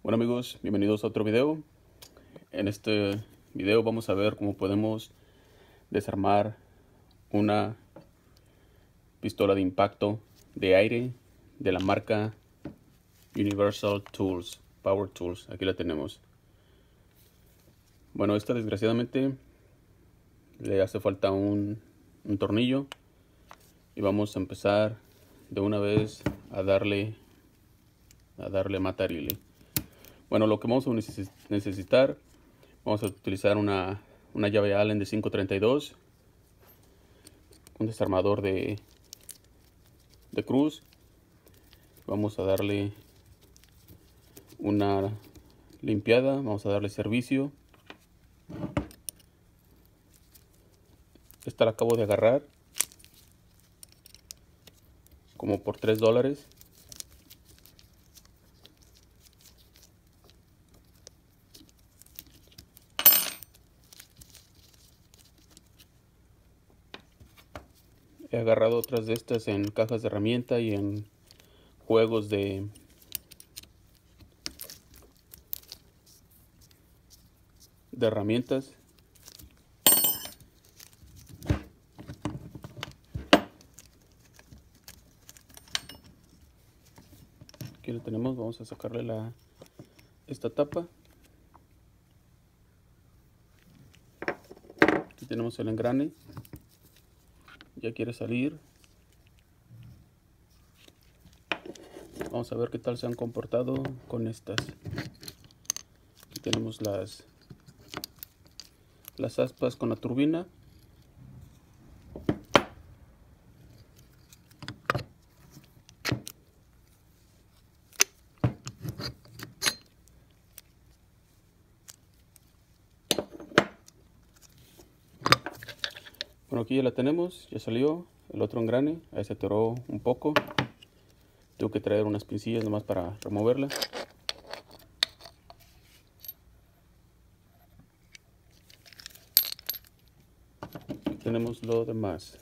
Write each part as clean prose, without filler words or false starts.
Bueno amigos, bienvenidos a otro video. En este video vamos a ver cómo podemos desarmar una pistola de impacto de aire de la marca Universal Tools, Power Tools. Aquí la tenemos. Bueno, esta desgraciadamente le hace falta un tornillo y vamos a empezar de una vez a darle matarile. Bueno, lo que vamos a necesitar, vamos a utilizar una llave Allen de 532, un desarmador de cruz. Vamos a darle una limpiada, vamos a darle servicio. Esta la acabo de agarrar como por $3. He agarrado otras de estas en cajas de herramienta y en juegos de herramientas. Aquí lo tenemos, vamos a sacarle esta tapa. Aquí tenemos el engrane, ya quiere salir. Vamos a ver qué tal se han comportado con estas. Aquí tenemos las aspas con la turbina. Bueno, aquí ya la tenemos, ya salió el otro engrane, ahí se atoró un poco. Tengo que traer unas pincillas nomás para removerla. Aquí tenemos lo demás.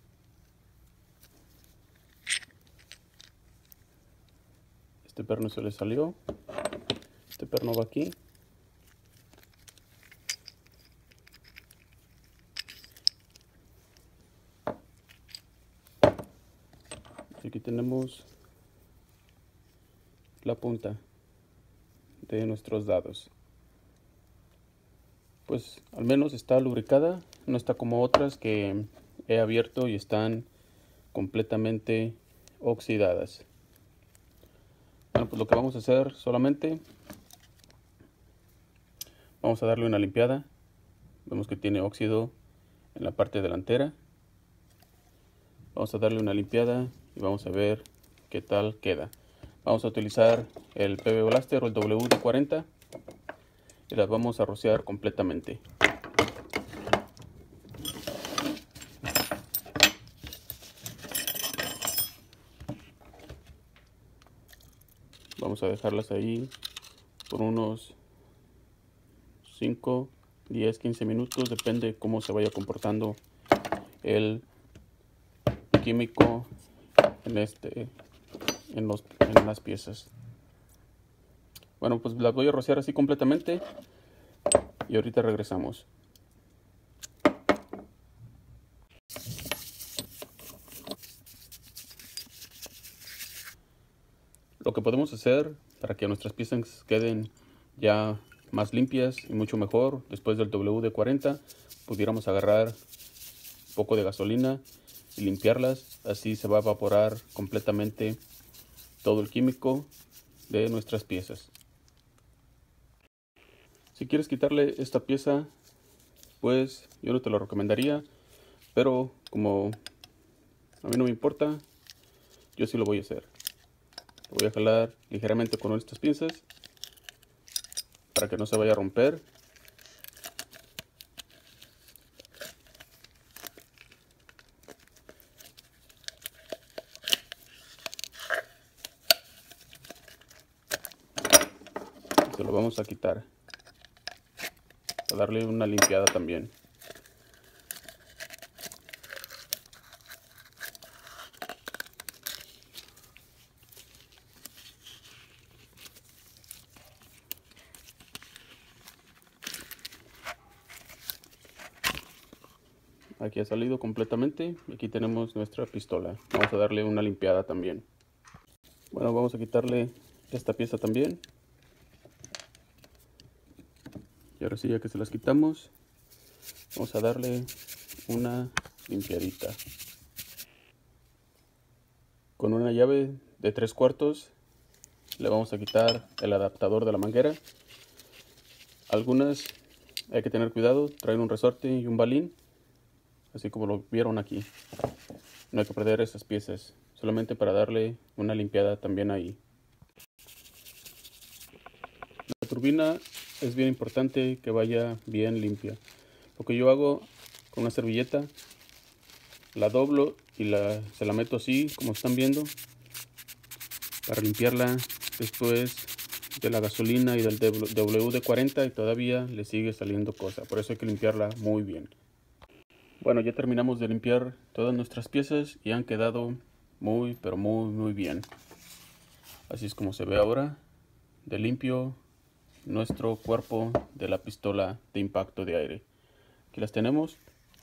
Este perno se le salió. Este perno va aquí. Y aquí tenemos la punta de nuestros dados. Pues al menos está lubricada, no está como otras que he abierto y están completamente oxidadas. Bueno, pues lo que vamos a hacer solamente, vamos a darle una limpiada. Vemos que tiene óxido en la parte delantera. Vamos a darle una limpiada y vamos a ver qué tal queda. Vamos a utilizar el PB Blaster o el WD-40 y las vamos a rociar completamente. Vamos a dejarlas ahí por unos 5, 10, 15 minutos, depende cómo se vaya comportando el químico en las piezas. Bueno, pues las voy a rociar así completamente y ahorita regresamos. Lo que podemos hacer para que nuestras piezas queden ya más limpias y mucho mejor después del WD-40, pudiéramos agarrar un poco de gasolina y limpiarlas. Así se va a evaporar completamente todo el químico de nuestras piezas. Si quieres quitarle esta pieza, pues yo no te lo recomendaría, pero como a mí no me importa, yo sí lo voy a hacer. Lo voy a jalar ligeramente con estas pinzas para que no se vaya a romper. Se lo vamos a quitar, a darle una limpiada también. aquí ha salido completamente. Aquí tenemos nuestra pistola. Vamos a darle una limpiada también. Bueno, vamos a quitarle esta pieza también. Y ahora sí, ya que se las quitamos, vamos a darle una limpiadita. Con una llave de 3/4 le vamos a quitar el adaptador de la manguera. Algunas hay que tener cuidado, traen un resorte y un balín, así como lo vieron aquí. No hay que perder esas piezas, solamente para darle una limpiada también ahí. La turbina es bien importante que vaya bien limpia. Lo que yo hago con una servilleta, la doblo y se la meto así como están viendo, para limpiarla después de la gasolina y del WD-40, y todavía le sigue saliendo cosa. Por eso hay que limpiarla muy bien. Bueno, ya terminamos de limpiar todas nuestras piezas y han quedado muy, pero muy bien. Así es como se ve ahora de limpio nuestro cuerpo de la pistola de impacto de aire. Aquí las tenemos.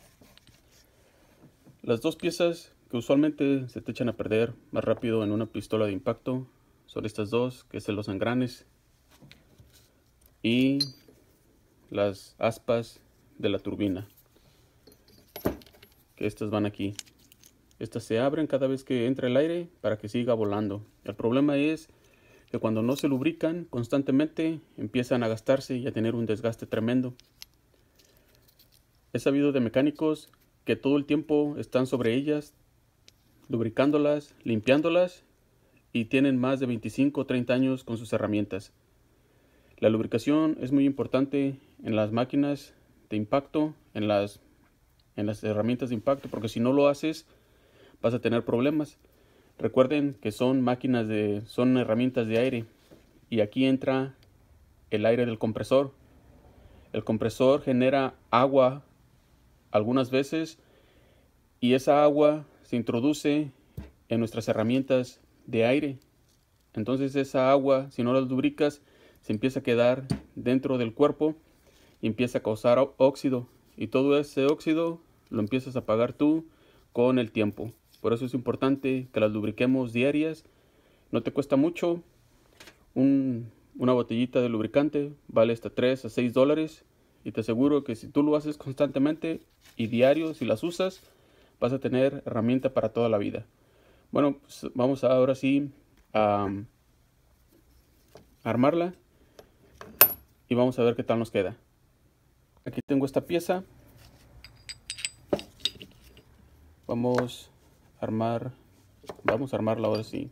Las dos piezas que usualmente se te echan a perder más rápido en una pistola de impacto son estas dos, que son los engranes y las aspas de la turbina, que estas van aquí. Estas se abren cada vez que entra el aire para que siga volando. El problema es que cuando no se lubrican constantemente empiezan a gastarse y a tener un desgaste tremendo. He sabido de mecánicos que todo el tiempo están sobre ellas, lubricándolas, limpiándolas, y tienen más de 25 o 30 años con sus herramientas. La lubricación es muy importante en las máquinas de impacto, en las herramientas de impacto, porque si no lo haces vas a tener problemas. Recuerden que son son herramientas de aire, y aquí entra el aire del compresor. El compresor genera agua algunas veces, y esa agua se introduce en nuestras herramientas de aire. Entonces esa agua, si no la lubricas, se empieza a quedar dentro del cuerpo y empieza a causar óxido, y todo ese óxido lo empiezas a pagar tú con el tiempo. Por eso es importante que las lubriquemos diarias. No te cuesta mucho. Una botellita de lubricante vale hasta 3 a 6 dólares, y te aseguro que si tú lo haces constantemente y diario, si las usas, vas a tener herramienta para toda la vida. Bueno, pues vamos ahora sí a armarla y vamos a ver qué tal nos queda. Aquí tengo esta pieza. Vamos a armarla ahora sí.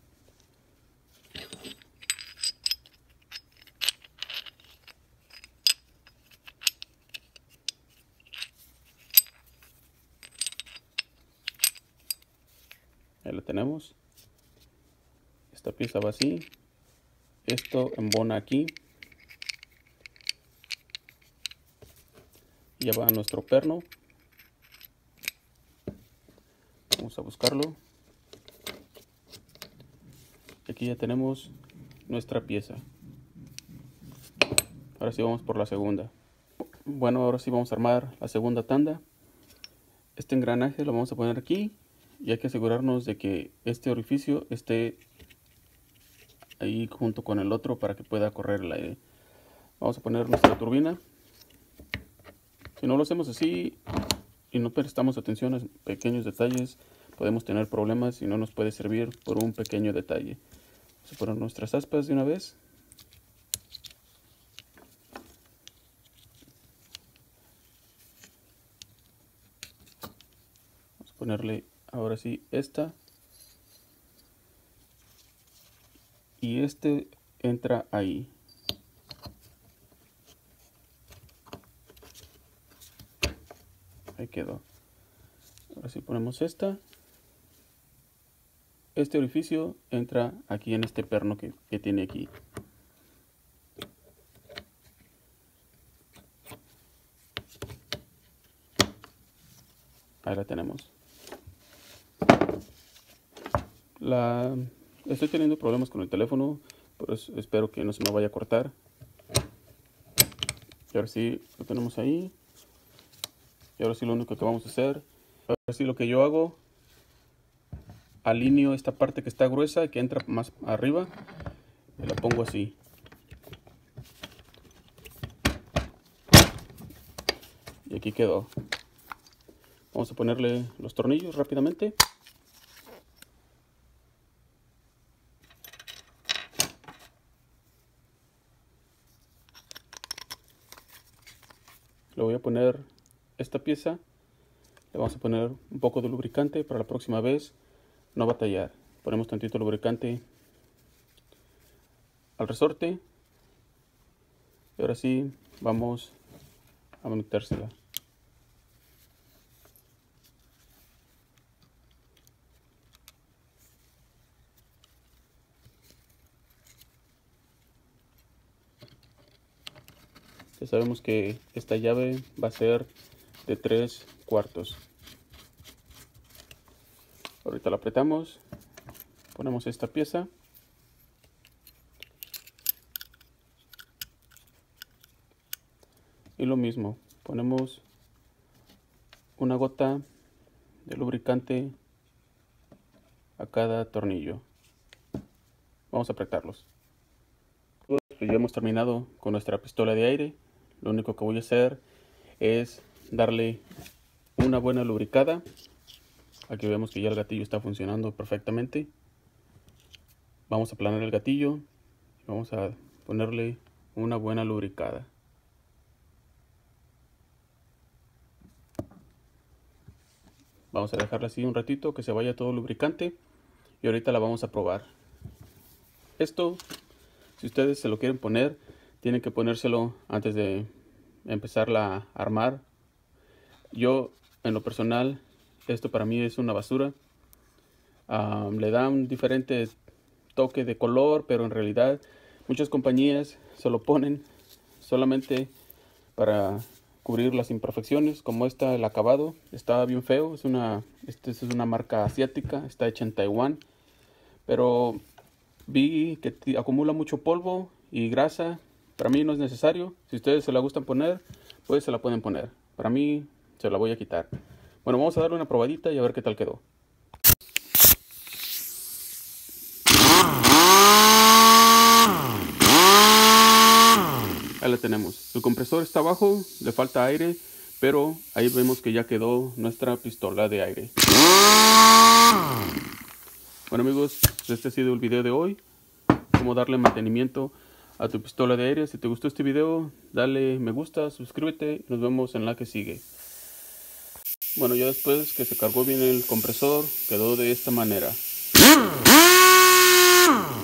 Ahí la tenemos. Esta pieza va así. Esto embona aquí. Ya va nuestro perno. Vamos a buscarlo. Aquí ya tenemos nuestra pieza. Ahora sí vamos por la segunda. Bueno, ahora sí vamos a armar la segunda tanda. Este engranaje lo vamos a poner aquí, y hay que asegurarnos de que este orificio esté ahí junto con el otro para que pueda correr el aire. Vamos a poner nuestra turbina. Si no lo hacemos así y no prestamos atención a pequeños detalles, podemos tener problemas y no nos puede servir por un pequeño detalle. Vamos a poner nuestras aspas de una vez. Vamos a ponerle ahora sí esta. Y este entra ahí. Ahí quedó. Ahora sí ponemos esta. Este orificio entra aquí en este perno que tiene aquí. Ahí la tenemos. Estoy teniendo problemas con el teléfono, por eso espero que no se me vaya a cortar. Y ahora sí lo tenemos ahí. Y ahora sí lo único que vamos a hacer, ahora sí lo que yo hago, alineo esta parte que está gruesa, que entra más arriba, y la pongo así. Y aquí quedó. Vamos a ponerle los tornillos rápidamente. Le voy a poner esta pieza. Le vamos a poner un poco de lubricante para la próxima vez no batallar. Ponemos tantito lubricante al resorte. Y ahora sí vamos a metérsela. Ya sabemos que esta llave va a ser de 3/4. Ahorita la apretamos, ponemos esta pieza y lo mismo, ponemos una gota de lubricante a cada tornillo. Vamos a apretarlos. Pues ya hemos terminado con nuestra pistola de aire. Lo único que voy a hacer es darle una buena lubricada. Aquí vemos que ya el gatillo está funcionando perfectamente. Vamos a aplanar el gatillo y vamos a ponerle una buena lubricada. Vamos a dejarla así un ratito que se vaya todo el lubricante y ahorita la vamos a probar. Esto, si ustedes se lo quieren poner, tienen que ponérselo antes de empezarla a armar. Yo, en lo personal, esto para mí es una basura. Le da un diferente toque de color, pero en realidad muchas compañías se lo ponen solamente para cubrir las imperfecciones. Como esta, el acabado está bien feo. Esta es una marca asiática, está hecha en Taiwán, pero vi que acumula mucho polvo y grasa. Para mí no es necesario. Si ustedes se la gustan poner, pues se la pueden poner. Para mí se la voy a quitar. Bueno, vamos a darle una probadita y a ver qué tal quedó. Ahí la tenemos. El compresor está abajo, le falta aire, pero ahí vemos que ya quedó nuestra pistola de aire. Bueno amigos, este ha sido el video de hoy. Cómo darle mantenimiento a tu pistola de aire. Si te gustó este video, dale me gusta, suscríbete y nos vemos en la que sigue. Bueno, ya después que se cargó bien el compresor, quedó de esta manera.